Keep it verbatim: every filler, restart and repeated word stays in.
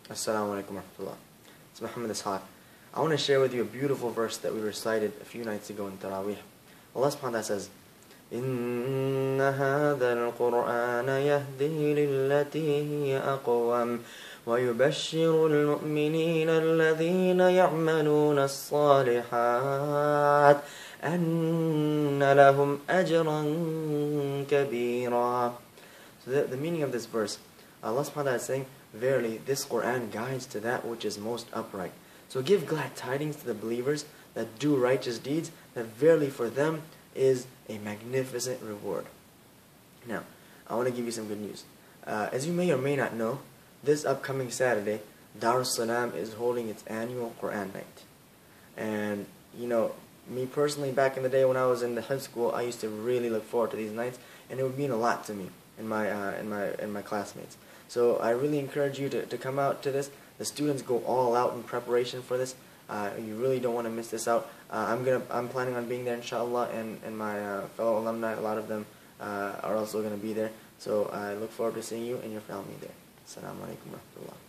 Assalamu alaikum wa rahmatullah. It's Muhammad Ishaq. I want to share with you a beautiful verse that we recited a few nights ago in Taraweeh. Allah subhanahu wa ta'ala says, إِنَّ هَذَا الْقُرْآنَ يَهْدِي لِلَّتِي هِيَ أَقْوَمُ وَيُبَشِّرُ الْمُؤْمِنِينَ الَّذِينَ يَعْمَلُونَ الصَّالِحَاتِ أَنَّ لَهُمْ أَجْرًا كَبِيرًا. So the, the meaning of this verse, Allah subhanahu wa ta'ala is saying, verily, this Qur'an guides to that which is most upright. So give glad tidings to the believers that do righteous deeds, that verily for them is a magnificent reward. Now, I want to give you some good news. Uh, as you may or may not know, this upcoming Saturday, Darus Salam is holding its annual Qur'an night. And, you know, me personally, back in the day when I was in the high school, I used to really look forward to these nights, and it would mean a lot to me and my, uh, and my, and my classmates. So I really encourage you to, to come out to this. The students go all out in preparation for this. Uh, you really don't want to miss this out. Uh, I'm gonna, I'm planning on being there, inshallah, and, and my uh, fellow alumni, a lot of them uh, are also going to be there. So I look forward to seeing you and your family there. Assalamu alaikum wa rahmatullah.